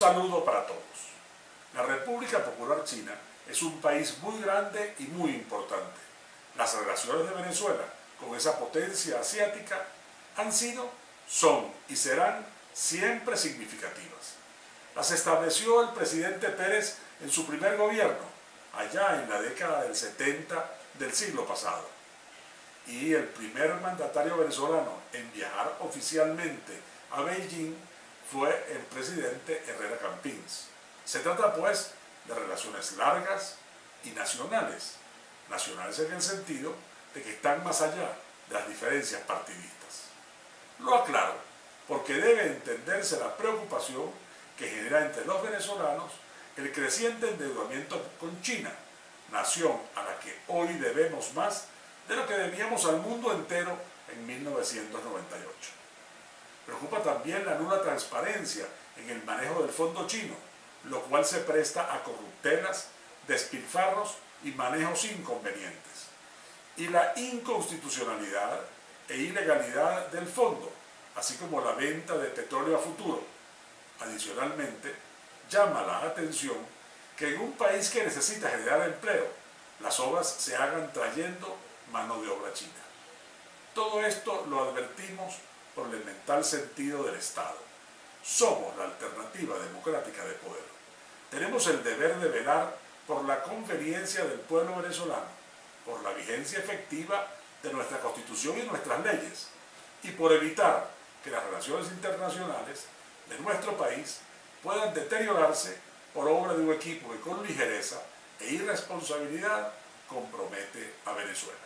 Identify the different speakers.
Speaker 1: saludo para todos. La República Popular China es un país muy grande y muy importante. Las relaciones de Venezuela con esa potencia asiática han sido, son y serán siempre significativas. Las estableció el presidente Pérez en su primer gobierno, allá en la década del 70 del siglo pasado. Y el primer mandatario venezolano en viajar oficialmente a Beijing fue el presidente Herrera Campins. Se trata pues de relaciones largas y nacionales. Nacionales en el sentido de que están más allá de las diferencias partidistas. Lo aclaro porque debe entenderse la preocupación que genera entre los venezolanos el creciente endeudamiento con China, nación a la que hoy debemos más de lo que debíamos al mundo entero en 1998. Preocupa también la nula transparencia en el manejo del fondo chino, lo cual se presta a corruptelas, despilfarros y manejos inconvenientes, y la inconstitucionalidad e ilegalidad del fondo, así como la venta de petróleo a futuro. Adicionalmente, llama la atención que en un país que necesita generar empleo, las obras se hagan trayendo mano de obra china. Todo esto lo advertimos por el elemental sentido del Estado. Somos la alternativa democrática de poder. Tenemos el deber de velar por la conveniencia del pueblo venezolano, por la vigencia efectiva de nuestra Constitución y nuestras leyes, y por evitar que las relaciones internacionales de nuestro país puedan deteriorarse por obra de un equipo que con ligereza e irresponsabilidad compromete a Venezuela.